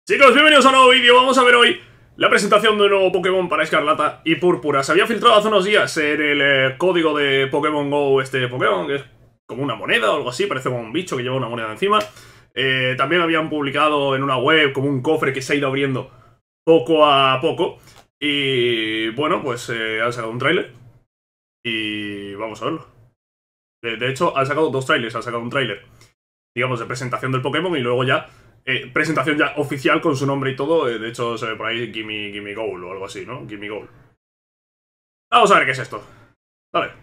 Chicos, bienvenidos a un nuevo vídeo. Vamos a ver hoy la presentación de un nuevo Pokémon para Escarlata y Púrpura. Se había filtrado hace unos días en el código de Pokémon GO este Pokémon, que es como una moneda o algo así, parece como un bicho que lleva una moneda encima. También habían publicado en una web como un cofre que se ha ido abriendo poco a poco. Y bueno, pues han sacado un tráiler y vamos a verlo. De hecho, han sacado dos trailers. Han sacado un tráiler, digamos, de presentación del Pokémon y luego ya presentación ya oficial con su nombre y todo. De hecho, se ve por ahí Gimme Goal o algo así, ¿no? Gimme Goal. Vamos a ver qué es esto. Dale.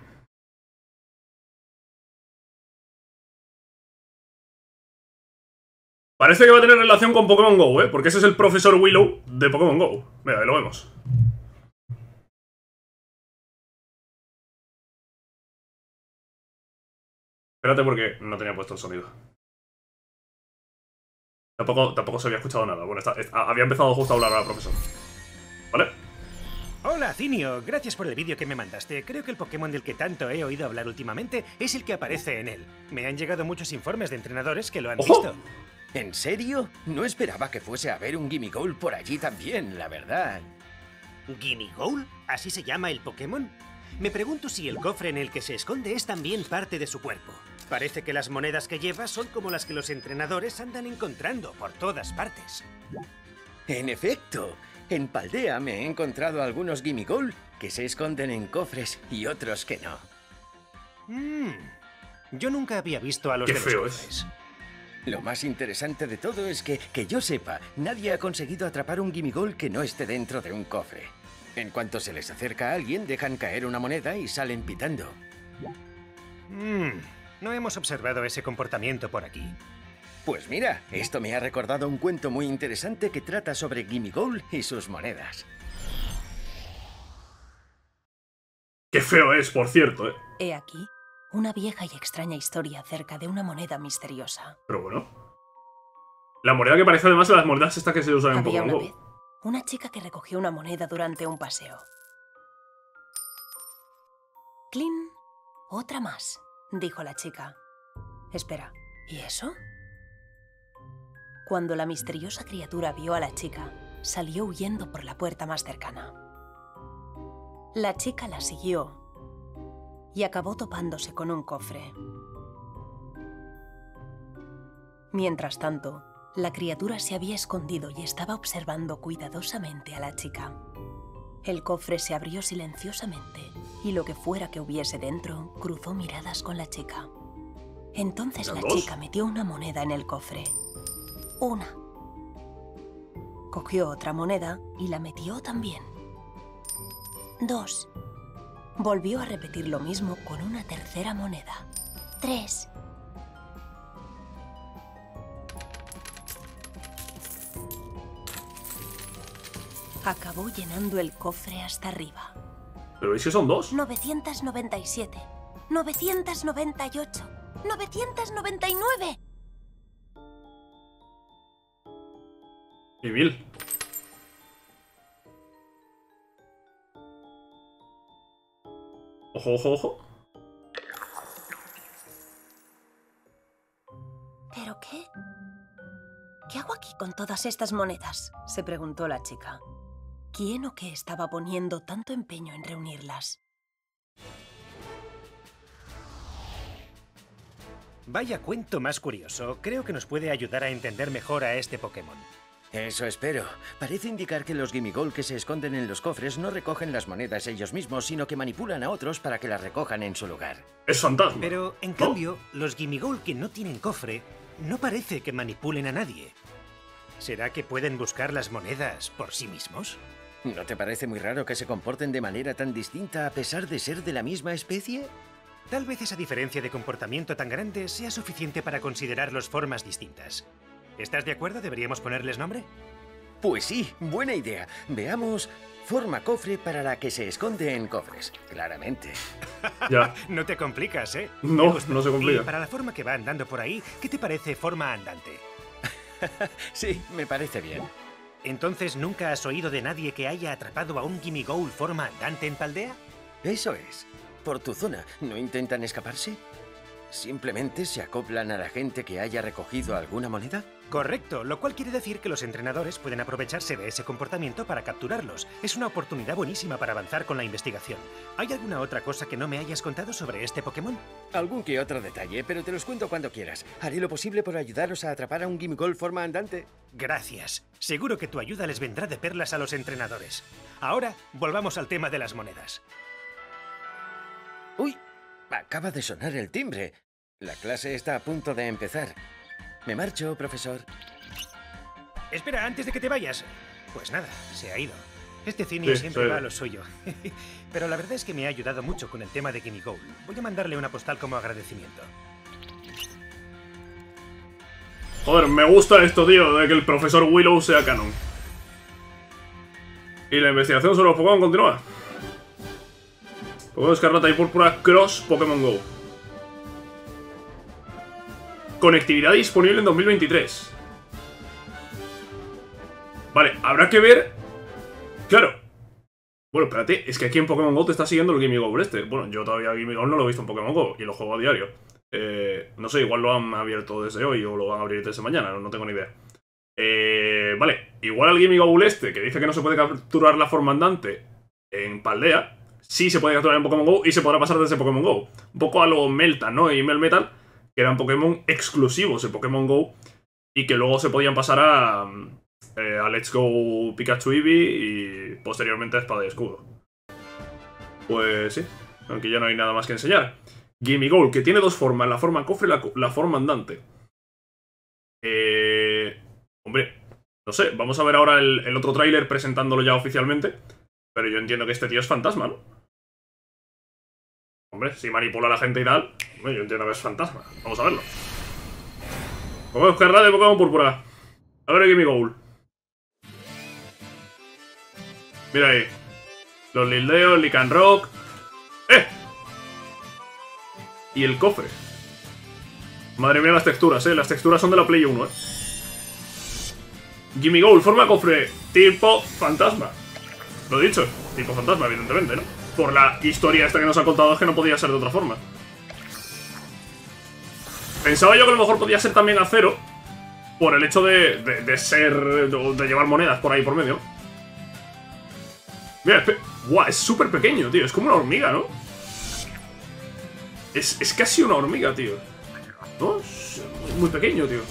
Parece que va a tener relación con Pokémon GO, porque ese es el profesor Willow de Pokémon GO. Mira, ahí lo vemos. Espérate porque no tenía puesto el sonido. Tampoco se había escuchado nada. Bueno, había empezado justo a hablar al profesor. ¿Vale? Hola, Cinio. Gracias por el vídeo que me mandaste. Creo que el Pokémon del que tanto he oído hablar últimamente es el que aparece en él. Me han llegado muchos informes de entrenadores que lo han visto. ¿En serio? No esperaba que fuese a haber un Gimmighoul por allí también, la verdad. ¿Gimmighoul? ¿Así se llama el Pokémon? Me pregunto si el cofre en el que se esconde es también parte de su cuerpo. Parece que las monedas que lleva son como las que los entrenadores andan encontrando por todas partes. En efecto, en Paldea me he encontrado algunos Gimmighoul que se esconden en cofres y otros que no. Yo nunca había visto a los Qué de los feo cofres. Lo más interesante de todo es que yo sepa, nadie ha conseguido atrapar un Gimmighoul que no esté dentro de un cofre. En cuanto se les acerca a alguien, dejan caer una moneda y salen pitando. No hemos observado ese comportamiento por aquí. Pues mira, esto me ha recordado un cuento muy interesante que trata sobre Gimmighoul y sus monedas. Qué feo es, por cierto, He aquí una vieja y extraña historia acerca de una moneda misteriosa. Pero bueno. La moneda que parece además de las monedas estas que se usan en Había Pokémon una vez GO. una chica que recogió una moneda durante un paseo. ¡Clean! Otra más, dijo la chica. Espera, ¿y eso? Cuando la misteriosa criatura vio a la chica, salió huyendo por la puerta más cercana. La chica la siguió y acabó topándose con un cofre. Mientras tanto, la criatura se había escondido y estaba observando cuidadosamente a la chica. El cofre se abrió silenciosamente y lo que fuera que hubiese dentro cruzó miradas con la chica. Entonces la chica metió una moneda en el cofre. Una. Cogió otra moneda y la metió también. 2. Volvió a repetir lo mismo con una tercera moneda. 3. Acabó llenando el cofre hasta arriba. Pero ¿y si son dos? 997, 998, 999. Y 1000. Ojo, ojo, ojo. ¿Pero qué? ¿Qué hago aquí con todas estas monedas?, se preguntó la chica. ¿Quién o qué estaba poniendo tanto empeño en reunirlas? Vaya cuento más curioso. Creo que nos puede ayudar a entender mejor a este Pokémon. Eso espero. Parece indicar que los Gimmighoul que se esconden en los cofres no recogen las monedas ellos mismos, sino que manipulan a otros para que las recojan en su lugar. Es fantasma. Pero, en cambio, los Gimmighoul que no tienen cofre no parece que manipulen a nadie. ¿Será que pueden buscar las monedas por sí mismos? ¿No te parece muy raro que se comporten de manera tan distinta a pesar de ser de la misma especie? Tal vez esa diferencia de comportamiento tan grande sea suficiente para considerarlos formas distintas. ¿Estás de acuerdo? ¿Deberíamos ponerles nombre? Pues sí, buena idea. Veamos, forma cofre para la que se esconde en cofres, claramente. Ya. No te complicas, ¿eh? No se Y complica. para la forma que va andando por ahí, ¿qué te parece forma andante? Sí, me parece bien. Entonces, ¿nunca has oído de nadie que haya atrapado a un Gimmighoul forma andante en Paldea? Eso es. Por tu zona, ¿no intentan escaparse? ¿Simplemente se acoplan a la gente que haya recogido alguna moneda? Correcto, lo cual quiere decir que los entrenadores pueden aprovecharse de ese comportamiento para capturarlos. Es una oportunidad buenísima para avanzar con la investigación. ¿Hay alguna otra cosa que no me hayas contado sobre este Pokémon? Algún que otro detalle, pero te los cuento cuando quieras. Haré lo posible por ayudaros a atrapar a un Gimmighoul forma andante. Gracias. Seguro que tu ayuda les vendrá de perlas a los entrenadores. Ahora, volvamos al tema de las monedas. ¡Uy! Acaba de sonar el timbre. La clase está a punto de empezar. Me marcho, profesor. Espera, antes de que te vayas. Pues nada, se ha ido. Este Zinnia siempre va a lo suyo. Pero la verdad es que me ha ayudado mucho con el tema de Gimmighoul. Voy a mandarle una postal como agradecimiento. Joder, me gusta esto, tío, de que el profesor Willow sea canon. Y la investigación sobre los Pokémon continúa. Pokémon Escarlata y Púrpura Cross Pokémon GO. Conectividad disponible en 2023. Vale, habrá que ver. Claro. Bueno, espérate, es que aquí en Pokémon GO te está siguiendo el Gimmighoul este. Bueno, yo todavía Gimmighoul no lo he visto en Pokémon GO y lo juego a diario. No sé, igual lo han abierto desde hoy o lo van a abrir desde mañana, no tengo ni idea. Vale, igual al Gimmighoul este, que dice que no se puede capturar la forma andante en Paldea, sí se puede capturar en Pokémon GO y se podrá pasar desde Pokémon GO. Un poco a lo Meltan, ¿no? Y Melmetal, que eran Pokémon exclusivos de Pokémon GO y que luego se podían pasar a Let's Go Pikachu Eevee y posteriormente a Espada y Escudo. Pues sí, aunque ya no hay nada más que enseñar. Gimmighoul, que tiene dos formas, la forma cofre y la forma andante. Hombre, no sé, vamos a ver ahora el otro tráiler presentándolo ya oficialmente. Pero yo entiendo que este tío es fantasma, ¿no? Hombre, si manipula a la gente y tal, hombre, yo entiendo que es fantasma. Vamos a verlo. Pokémon Escarlata de Pokémon Púrpura. A ver el Gimmighoul. Mira ahí. Los Lildeos, Lycanroc. ¡Eh! Y el cofre. Madre mía las texturas, las texturas son de la Play 1, Gimmighoul, forma cofre tipo fantasma. Lo he dicho, tipo fantasma, evidentemente, ¿no? Por la historia esta que nos ha contado es que no podía ser de otra forma. Pensaba yo que a lo mejor podía ser también acero por el hecho de ser... de llevar monedas por ahí por medio. Mira, guau, es súper pequeño, tío. Es como una hormiga, ¿no? Es casi una hormiga, tío. ¿No? Es muy pequeño, tío.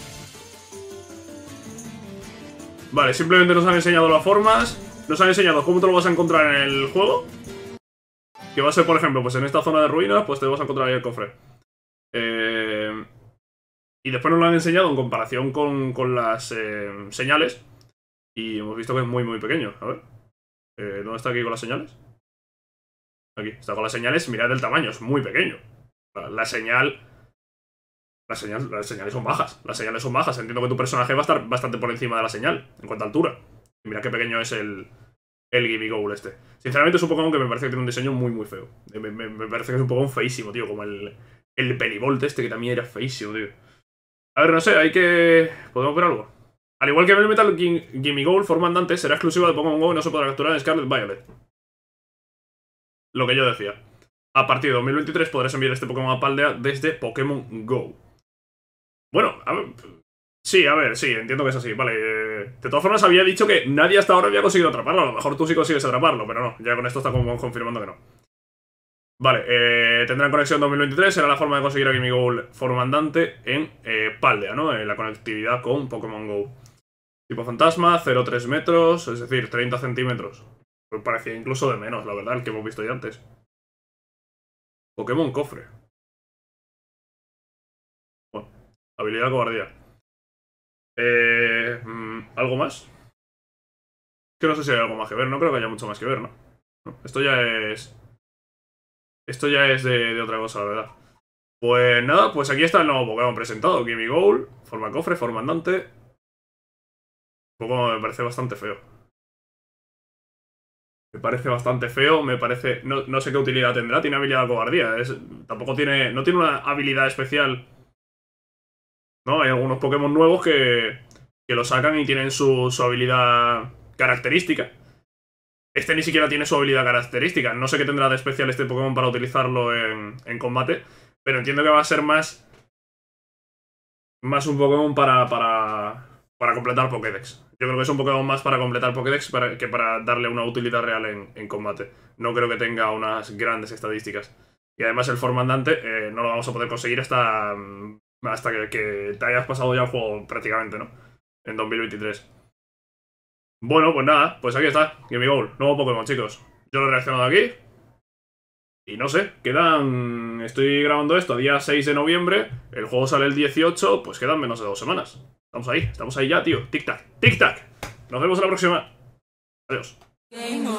Vale, simplemente nos han enseñado las formas. Nos han enseñado cómo te lo vas a encontrar en el juego. Que va a ser, por ejemplo, pues en esta zona de ruinas, pues te vas a encontrar ahí el cofre. Y después nos lo han enseñado en comparación con las señales. Y hemos visto que es muy, muy pequeño. A ver. ¿Dónde está aquí con las señales? Aquí, está con las señales. Mirad el tamaño, es muy pequeño. Las señales son bajas. Las señales son bajas. Entiendo que tu personaje va a estar bastante por encima de la señal en cuanto a altura. Y mira qué pequeño es el Gimmighoul este. Sinceramente es un Pokémon que me parece que tiene un diseño muy, muy feo. Me parece que es un Pokémon feísimo, tío. Como el Perivolt este, que también era feísimo, tío. A ver, no sé, hay que... ¿podemos ver algo? Al igual que Melmetal, Gimmighoul, forma andante, será exclusiva de Pokémon GO y no se podrá capturar en Scarlet Violet. Lo que yo decía. A partir de 2023 podrás enviar este Pokémon a Paldea desde Pokémon GO. Bueno, a ver... Sí, a ver, sí, entiendo que es así, vale. De todas formas había dicho que nadie hasta ahora había conseguido atraparlo. A lo mejor tú sí consigues atraparlo, pero no. Ya con esto está como confirmando que no. Vale, tendrán conexión 2023. Será la forma de conseguir a Gimmighoul forma andante en Paldea, ¿no? En la conectividad con Pokémon GO. Tipo fantasma, 0,3 metros, es decir, 30 centímetros. Me parecía incluso de menos, la verdad, el que hemos visto ya antes. Pokémon cofre. Bueno, habilidad cobardía. ¿Algo más? Es que no sé si hay algo más que ver, no creo que haya mucho más que ver, ¿no? Esto ya es... Esto ya es de otra cosa, la verdad. Pues nada, pues aquí está el nuevo Pokémon presentado. Gimmighoul, forma cofre, forma andante. Un poco me parece bastante feo. Me parece bastante feo, me parece... No sé qué utilidad tendrá, tiene habilidad de cobardía. Tampoco tiene... No tiene una habilidad especial. ¿No? Hay algunos Pokémon nuevos que lo sacan y tienen su habilidad característica. Este ni siquiera tiene su habilidad característica. No sé qué tendrá de especial este Pokémon para utilizarlo en combate. pero entiendo que va a ser más un Pokémon para completar Pokédex. Yo creo que es un Pokémon más para completar Pokédex que para darle una utilidad real en combate. No creo que tenga unas grandes estadísticas. Y además el Formandante no lo vamos a poder conseguir hasta que te hayas pasado ya el juego prácticamente, ¿no? En 2023. Bueno, pues nada, pues aquí está, Gimmighoul, nuevo Pokémon, chicos. Yo lo he reaccionado aquí. Y no sé, quedan... Estoy grabando esto a día 6 de noviembre. El juego sale el 18, pues quedan menos de 2 semanas. Estamos ahí ya, tío. Tic-tac, tic-tac. Nos vemos en la próxima. Adiós.